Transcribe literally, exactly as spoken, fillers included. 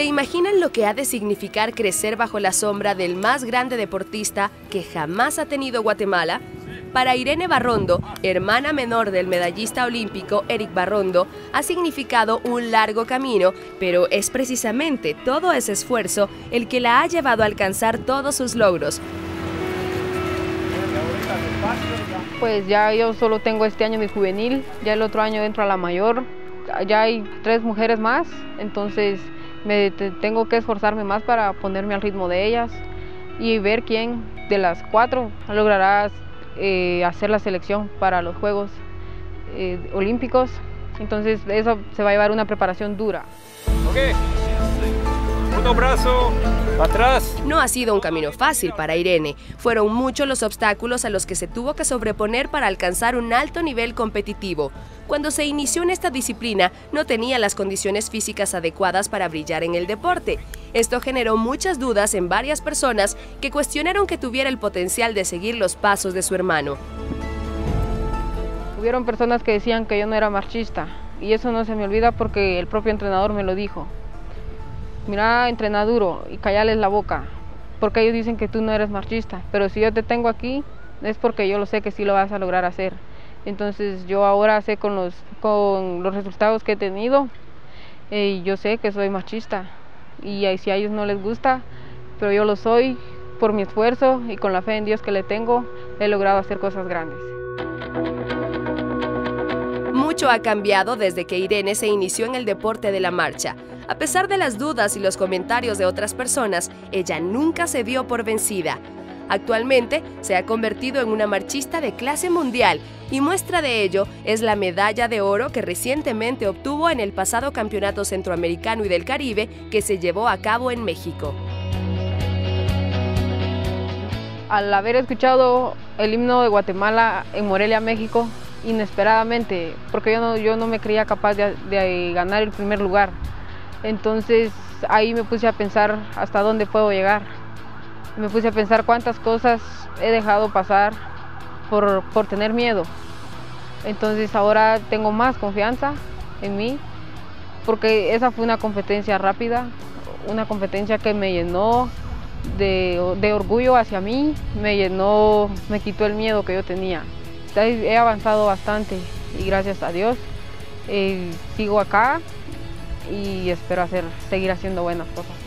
¿Se imaginan lo que ha de significar crecer bajo la sombra del más grande deportista que jamás ha tenido Guatemala? Para Irene Barrondo, hermana menor del medallista olímpico Eric Barrondo, ha significado un largo camino, pero es precisamente todo ese esfuerzo el que la ha llevado a alcanzar todos sus logros. Pues ya yo solo tengo este año mi juvenil, ya el otro año entro a la mayor, ya hay tres mujeres más, entonces me tengo que esforzarme más para ponerme al ritmo de ellas y ver quién de las cuatro logrará eh, hacer la selección para los Juegos eh, Olímpicos. Entonces eso se va a llevar una preparación dura. Okay. Otro brazo, atrás. No ha sido un camino fácil para Irene. Fueron muchos los obstáculos a los que se tuvo que sobreponer para alcanzar un alto nivel competitivo. Cuando se inició en esta disciplina, no tenía las condiciones físicas adecuadas para brillar en el deporte. Esto generó muchas dudas en varias personas que cuestionaron que tuviera el potencial de seguir los pasos de su hermano. Hubieron personas que decían que yo no era marchista, y eso no se me olvida porque el propio entrenador me lo dijo. Mira, entrena duro y callales la boca, porque ellos dicen que tú no eres marchista, pero si yo te tengo aquí es porque yo lo sé que sí lo vas a lograr hacer. Entonces yo ahora sé con los, con los resultados que he tenido, eh, yo sé que soy marchista, y si a ellos no les gusta, pero yo lo soy por mi esfuerzo y con la fe en Dios que le tengo, he logrado hacer cosas grandes. Mucho ha cambiado desde que Irene se inició en el deporte de la marcha. A pesar de las dudas y los comentarios de otras personas, ella nunca se dio por vencida. Actualmente se ha convertido en una marchista de clase mundial y muestra de ello es la medalla de oro que recientemente obtuvo en el pasado Campeonato Centroamericano y del Caribe que se llevó a cabo en México. Al haber escuchado el himno de Guatemala en Morelia, México, inesperadamente, porque yo no, yo no me creía capaz de, de ganar el primer lugar. Entonces ahí me puse a pensar hasta dónde puedo llegar. Me puse a pensar cuántas cosas he dejado pasar por, por tener miedo. Entonces ahora tengo más confianza en mí, porque esa fue una competencia rápida, una competencia que me llenó de, de orgullo hacia mí, me llenó, me quitó el miedo que yo tenía. He avanzado bastante y gracias a Dios eh, sigo acá y espero hacer, seguir haciendo buenas cosas.